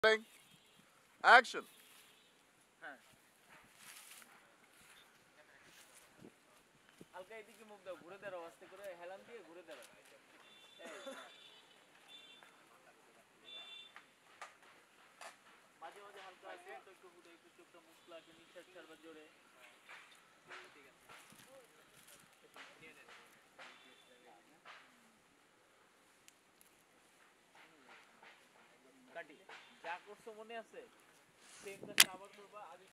Action. হ্যাঁ, হালকা এদিকে মুখ দাও, ঘুরে দাঁড়াও, আস্তে করে হেলান দিয়ে ঘুরে দাঁড়াও। মাঝে মাঝে হালকা চোখটা একটু ফুটে, একটু চোখটা মুছলা, একটু নিঃশ্বাস ছাড়বা জোরে। কাটি, যা করছো মনে আছে, সেম কাজটা আবার করবা। আগে